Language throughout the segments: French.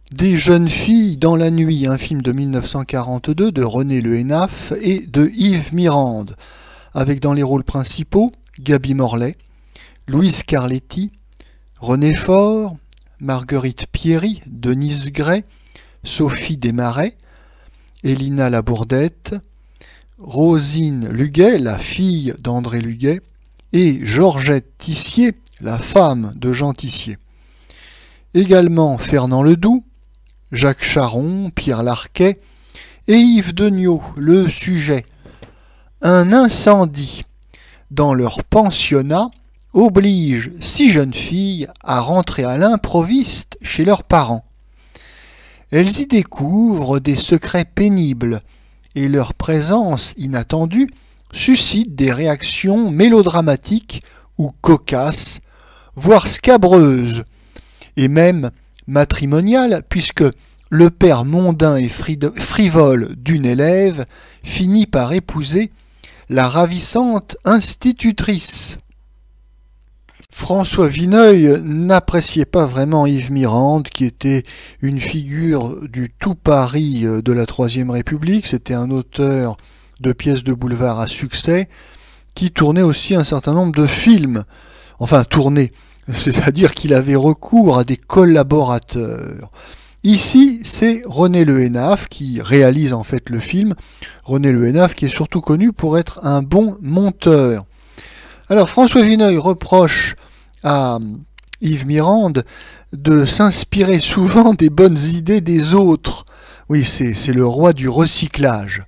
Des jeunes filles dans la nuit, un film de 1942 de René Le Hénaff et de Yves Mirande, avec dans les rôles principaux Gaby Morlet, Louise Carletti, René Faure, Marguerite Pierry, Denise Gray, Sophie Desmarais, Elina Labourdette, Rosine Luguet, la fille d'André Luguet, et Georgette Tissier, la femme de Jean Tissier. Également Fernand Ledoux, Jacques Charon, Pierre Larquet et Yves Degnaud, le sujet. Un incendie dans leur pensionnat oblige 6 jeunes filles à rentrer à l'improviste chez leurs parents. Elles y découvrent des secrets pénibles et leur présence inattendue suscite des réactions mélodramatiques ou cocasses, voire scabreuses, et même matrimoniales, puisque le père mondain et frivole d'une élève finit par épouser la ravissante institutrice. François Vineuil n'appréciait pas vraiment Yves Mirande, qui était une figure du tout Paris de la Troisième République. C'était un auteur de pièces de boulevard à succès, qui tournait aussi un certain nombre de films. Enfin, tournait, c'est-à-dire qu'il avait recours à des collaborateurs. Ici, c'est René Le Hénaff qui réalise en fait le film. René Le Hénaff qui est surtout connu pour être un bon monteur. Alors François Vineuil reproche à Yves Mirande de s'inspirer souvent des bonnes idées des autres. Oui, c'est le roi du recyclage.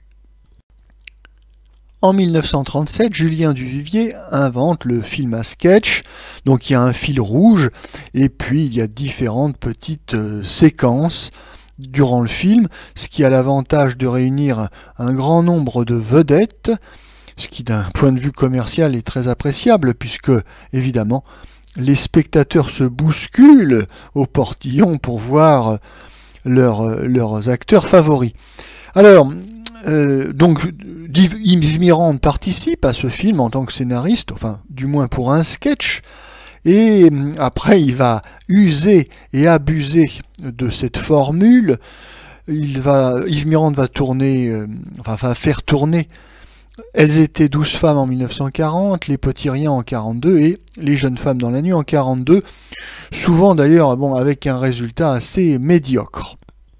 En 1937, Julien Duvivier invente le film à sketch. Donc il y a un fil rouge et puis il y a différentes petites séquences durant le film, ce qui a l'avantage de réunir un grand nombre de vedettes, ce qui d'un point de vue commercial est très appréciable puisque, évidemment, les spectateurs se bousculent au portillon pour voir leurs acteurs favoris. Alors, donc Yves Mirande participe à ce film en tant que scénariste, enfin du moins pour un sketch, et après il va user et abuser de cette formule. Yves Mirande va faire tourner Elles étaient 12 femmes en 1940, Les Petits Riens en 42 et Les Jeunes Femmes dans la Nuit en 42, souvent d'ailleurs avec un résultat assez médiocre.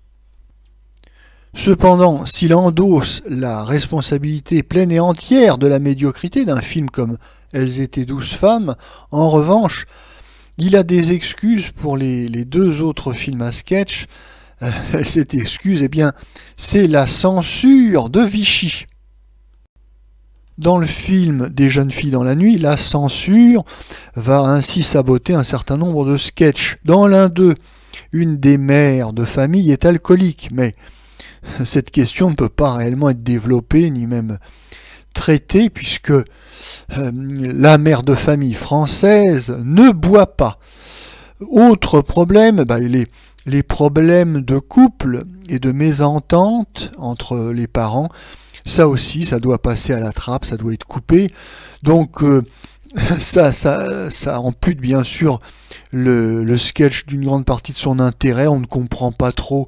Cependant, s'il endosse la responsabilité pleine et entière de la médiocrité d'un film comme Elles étaient 12 femmes, en revanche, il a des excuses pour les 2 autres films à sketch. Cette excuse, c'est la censure de Vichy. Dans le film Des jeunes filles dans la nuit, la censure va ainsi saboter un certain nombre de sketchs. Dans l'un d'eux, une des mères de famille est alcoolique, mais cette question ne peut pas réellement être développée ni même traitée puisque la mère de famille française ne boit pas. Autre problème, les problèmes de couple et de mésentente entre les parents, ça aussi, ça doit passer à la trappe, ça doit être coupé. Donc ça ampute bien sûr le sketch d'une grande partie de son intérêt. On ne comprend pas trop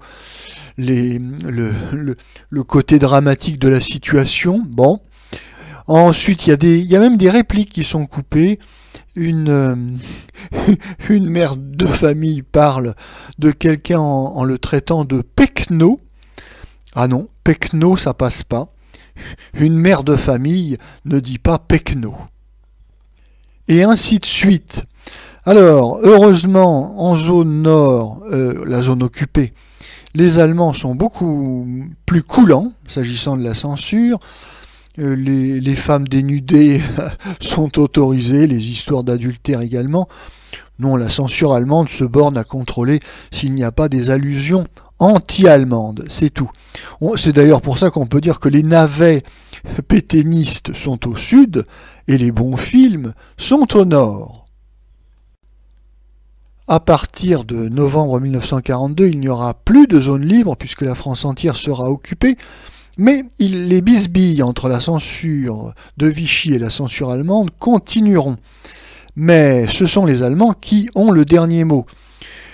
le côté dramatique de la situation. Bon. Ensuite, il y a même des répliques qui sont coupées. Une mère de famille parle de quelqu'un en le traitant de pecno. Ah non, pecno, ça passe pas. Une mère de famille ne dit pas pecno. Et ainsi de suite. Alors, heureusement, en zone nord, la zone occupée, les Allemands sont beaucoup plus coulants, s'agissant de la censure. Les femmes dénudées sont autorisées, les histoires d'adultère également. Non, la censure allemande se borne à contrôler s'il n'y a pas des allusions anti-allemandes, c'est tout. C'est d'ailleurs pour ça qu'on peut dire que les navets pétainistes sont au sud et les bons films sont au nord. À partir de novembre 1942, il n'y aura plus de zone libre puisque la France entière sera occupée, mais les bisbilles entre la censure de Vichy et la censure allemande continueront. Mais ce sont les Allemands qui ont le dernier mot.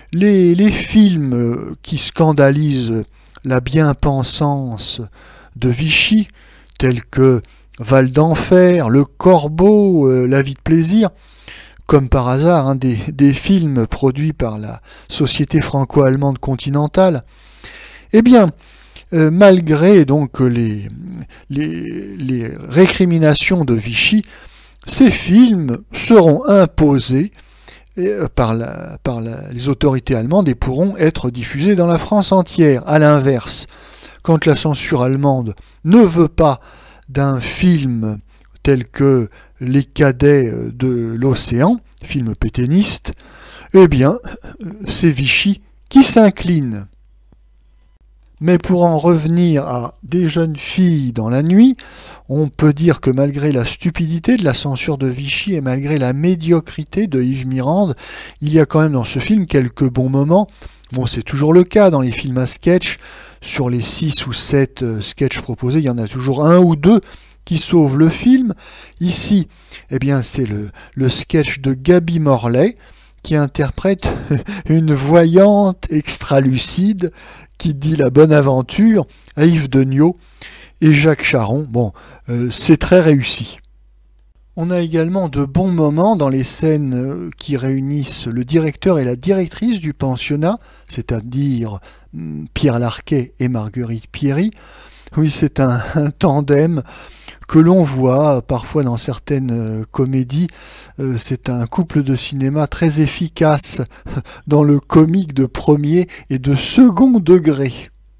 Les films qui scandalisent la bien-pensance de Vichy, tels que Val d'Enfer, Le Corbeau, La vie de plaisir, comme par hasard, des films produits par la Société franco-allemande continentale, eh bien, malgré donc les récriminations de Vichy, ces films seront imposés par les autorités allemandes et pourront être diffusés dans la France entière. À l'inverse, quand la censure allemande ne veut pas d'un film tel que Les Cadets de l'Océan, film pétainiste, eh bien, c'est Vichy qui s'incline. Mais pour en revenir à Des jeunes filles dans la nuit, on peut dire que malgré la stupidité de la censure de Vichy et malgré la médiocrité de Yves Mirande, il y a quand même dans ce film quelques bons moments. Bon, c'est toujours le cas dans les films à sketch. Sur les 6 ou 7 sketchs proposés, il y en a toujours un ou deux qui sauvent le film. Ici, eh bien, c'est le sketch de Gaby Morlet qui interprète une voyante extra-lucide qui dit la bonne aventure à Yves Degnaud et Jacques Charon. Bon, c'est très réussi. On a également de bons moments dans les scènes qui réunissent le directeur et la directrice du pensionnat, c'est-à-dire Pierre Larquet et Marguerite Pierry. Oui, c'est un tandem que l'on voit parfois dans certaines comédies. C'est un couple de cinéma très efficace dans le comique de premier et de second degré.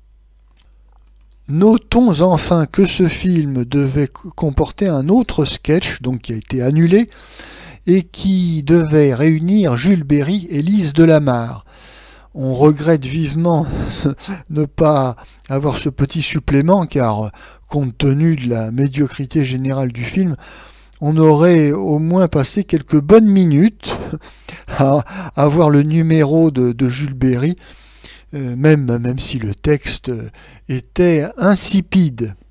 Notons enfin que ce film devait comporter un autre sketch, donc qui a été annulé, et qui devait réunir Jules Berry et Lise Delamarre. On regrette vivement ne pas avoir ce petit supplément, car compte tenu de la médiocrité générale du film, on aurait au moins passé quelques bonnes minutes à voir le numéro de Jules Berry, même si le texte était insipide.